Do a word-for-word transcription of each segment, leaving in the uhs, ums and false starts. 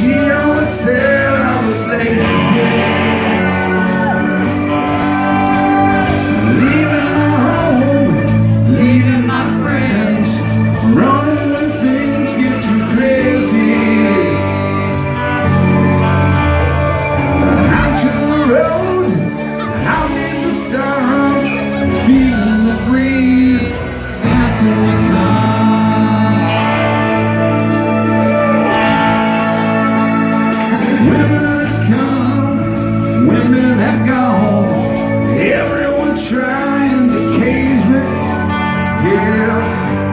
She always said I was lazy, leaving my home, leaving my friends, running when things get too crazy. Out to the road, out in the stars, feeling the breeze passing me by. Everyone trying to cage me, yeah.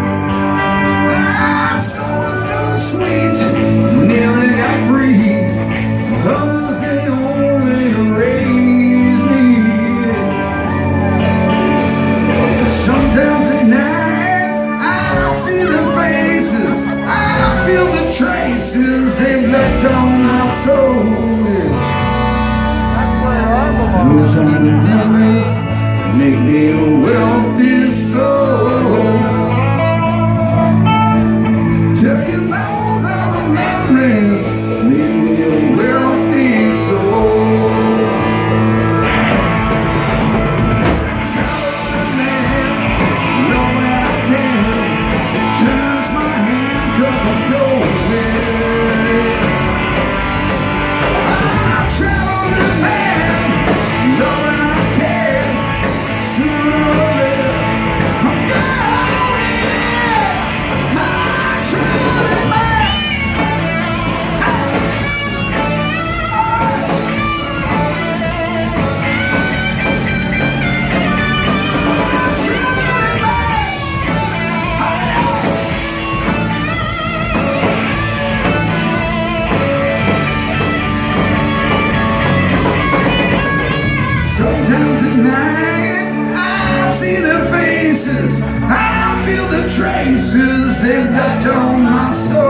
Ah, so so sweet, nearly got free. Others, they only raise me. Sometimes at night I see their faces, I feel the traces they've left on my soul. Those are the memories that make me a wealthy soul. Tell you those are the memories that make me a wealthy soul. Traveling man, know where I can, turns my hand 'cause I'm going. I'm traveling man. Sometimes at night I see their faces, I feel the traces they've left on my soul.